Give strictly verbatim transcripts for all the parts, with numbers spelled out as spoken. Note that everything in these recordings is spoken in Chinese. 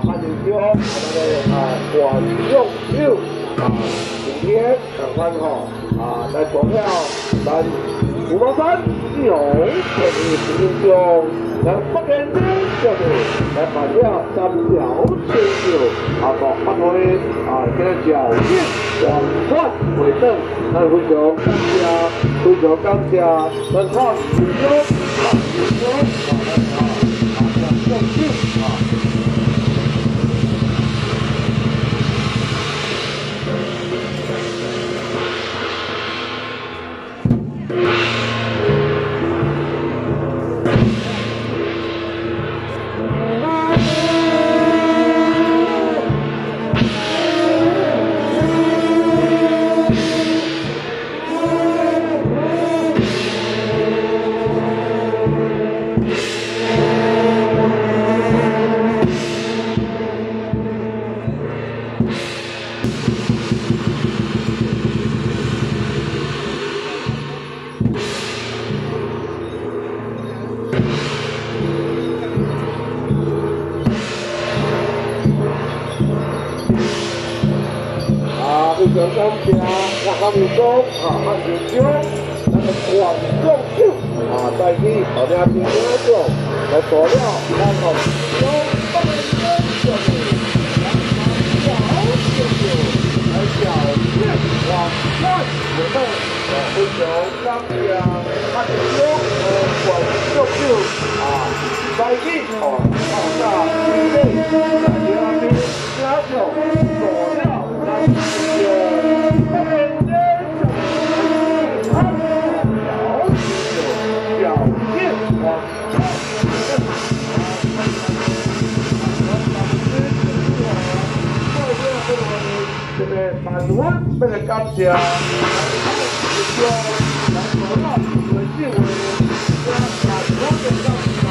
汉人中啊，咱个啊管用手啊，今天赶快吼啊来做了咱五毛山四红这里平中，咱北京的这里来办了三条清醮啊，各发挥啊，这个侥幸广泛回正，咱非常感谢，非常感谢，咱看平中啊，平中啊，咱啊啊这用手啊。非常感谢我他们讲啊，汉人中那个广众手啊，在去后面平安中来做了，然后有北京就是来小就是来小县广泛活动，啊，非常感谢汉人中呃广众手啊，在去哦，大家准备来这边加油做了。万万不能感谢，来做到为敬为，加万万的感谢。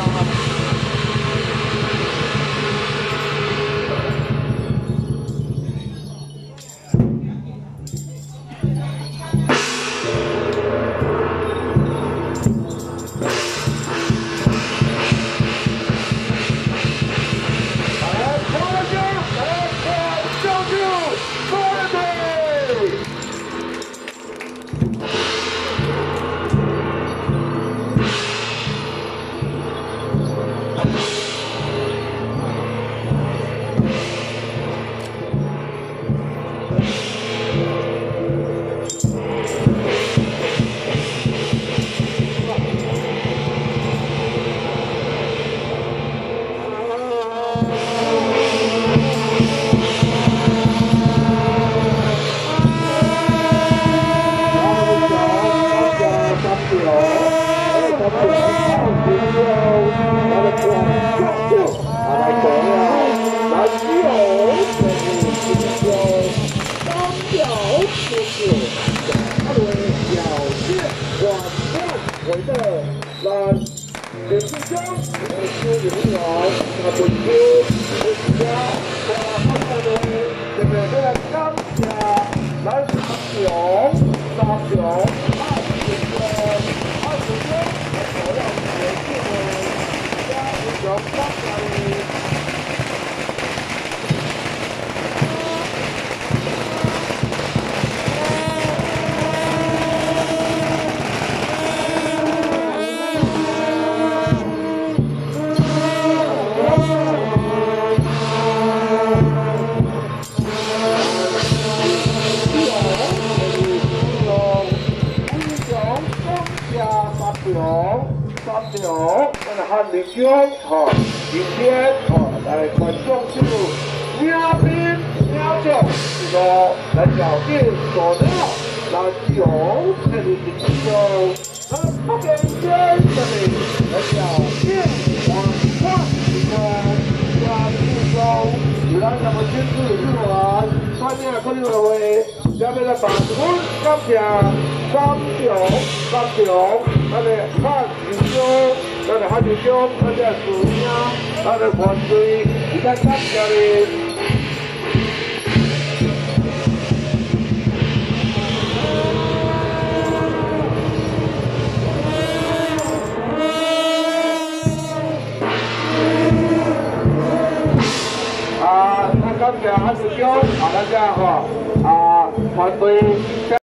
啊， 师兄啊，咱这吼啊团队。